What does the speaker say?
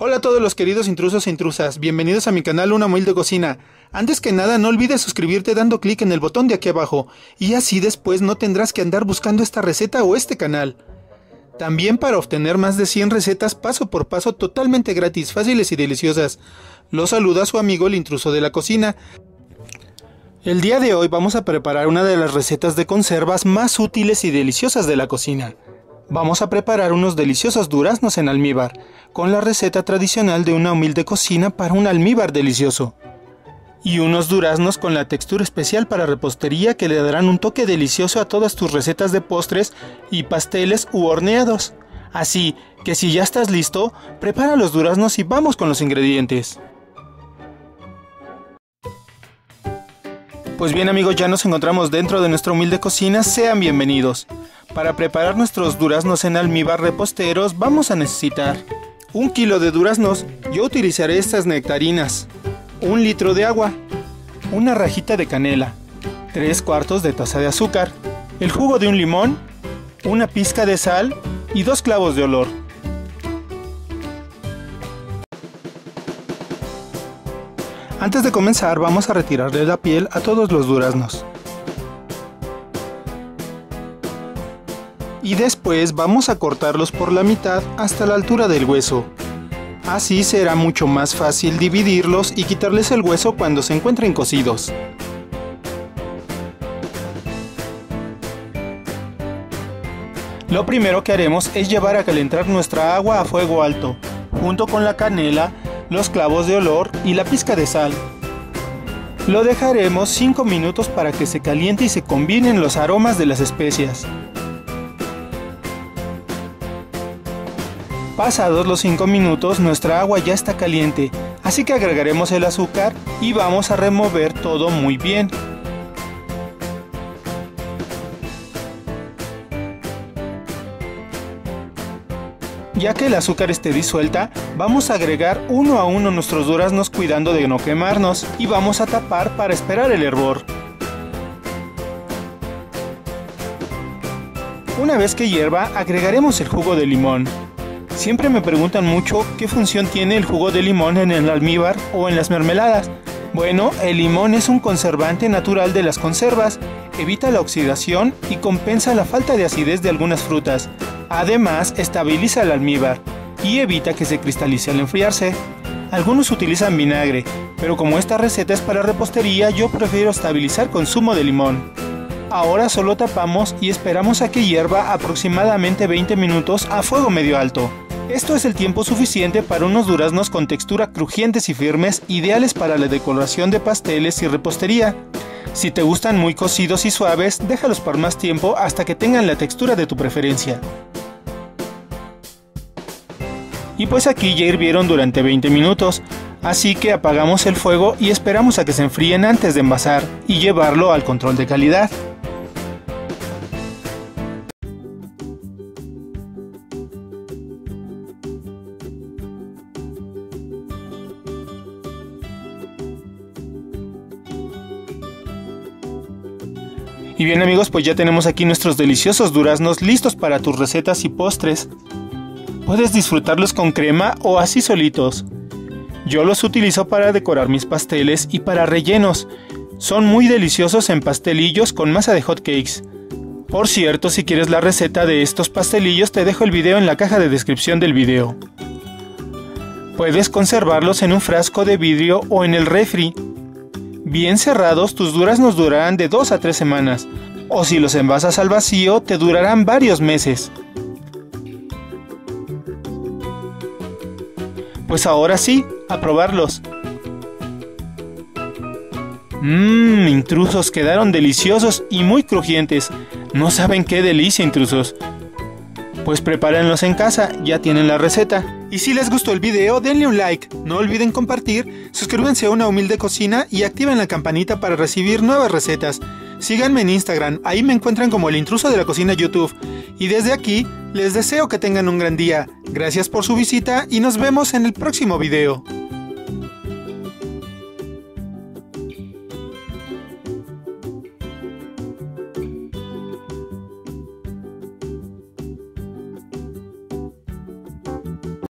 Hola a todos los queridos intrusos e intrusas, bienvenidos a mi canal Una Humilde Cocina. Antes que nada, no olvides suscribirte dando clic en el botón de aquí abajo, y así después no tendrás que andar buscando esta receta o este canal. También para obtener más de 100 recetas paso por paso totalmente gratis, fáciles y deliciosas. Los saluda su amigo el intruso de la cocina. El día de hoy vamos a preparar una de las recetas de conservas más útiles y deliciosas de la cocina. Vamos a preparar unos deliciosos duraznos en almíbar, con la receta tradicional de Una Humilde Cocina para un almíbar delicioso. Y unos duraznos con la textura especial para repostería que le darán un toque delicioso a todas tus recetas de postres y pasteles u horneados. Así que si ya estás listo, prepara los duraznos y vamos con los ingredientes. Pues bien amigos, ya nos encontramos dentro de nuestra humilde cocina, sean bienvenidos. Para preparar nuestros duraznos en almíbar reposteros vamos a necesitar 1 kilo de duraznos, yo utilizaré estas nectarinas, 1 litro de agua, una rajita de canela, 3/4 de taza de azúcar, el jugo de un limón, una pizca de sal y 2 clavos de olor. Antes de comenzar vamos a retirarle la piel a todos los duraznos. Y después vamos a cortarlos por la mitad hasta la altura del hueso. Así será mucho más fácil dividirlos y quitarles el hueso cuando se encuentren cocidos. Lo primero que haremos es llevar a calentar nuestra agua a fuego alto, junto con la canela, los clavos de olor y la pizca de sal. Lo dejaremos 5 minutos para que se caliente y se combinen los aromas de las especias. Pasados los 5 minutos, nuestra agua ya está caliente, así que agregaremos el azúcar y vamos a remover todo muy bien. Ya que el azúcar esté disuelta, vamos a agregar uno a uno nuestros duraznos cuidando de no quemarnos y vamos a tapar para esperar el hervor. Una vez que hierva, agregaremos el jugo de limón. Siempre me preguntan mucho qué función tiene el jugo de limón en el almíbar o en las mermeladas. Bueno, el limón es un conservante natural de las conservas, evita la oxidación y compensa la falta de acidez de algunas frutas. Además, estabiliza el almíbar y evita que se cristalice al enfriarse. Algunos utilizan vinagre, pero como esta receta es para repostería, yo prefiero estabilizar con zumo de limón. Ahora solo tapamos y esperamos a que hierva aproximadamente 20 minutos a fuego medio alto. Esto es el tiempo suficiente para unos duraznos con textura crujientes y firmes, ideales para la decoración de pasteles y repostería. Si te gustan muy cocidos y suaves, déjalos por más tiempo hasta que tengan la textura de tu preferencia. Y pues aquí ya hirvieron durante 20 minutos, así que apagamos el fuego y esperamos a que se enfríen antes de envasar y llevarlo al control de calidad. Y bien amigos, pues ya tenemos aquí nuestros deliciosos duraznos listos para tus recetas y postres. Puedes disfrutarlos con crema o así solitos. Yo los utilizo para decorar mis pasteles y para rellenos. Son muy deliciosos en pastelillos con masa de hot cakes. Por cierto, si quieres la receta de estos pastelillos, te dejo el video en la caja de descripción del video. Puedes conservarlos en un frasco de vidrio o en el refri. Bien cerrados, tus duraznos durarán de 2 a 3 semanas, o si los envasas al vacío, te durarán varios meses. Pues ahora sí, a probarlos. Intrusos, quedaron deliciosos y muy crujientes. No saben qué delicia, intrusos. Pues prepárenlos en casa, ya tienen la receta. Y si les gustó el video, denle un like, no olviden compartir, suscríbanse a Una Humilde Cocina y activen la campanita para recibir nuevas recetas. Síganme en Instagram, ahí me encuentran como el intruso de la cocina YouTube. Y desde aquí, les deseo que tengan un gran día. Gracias por su visita y nos vemos en el próximo video.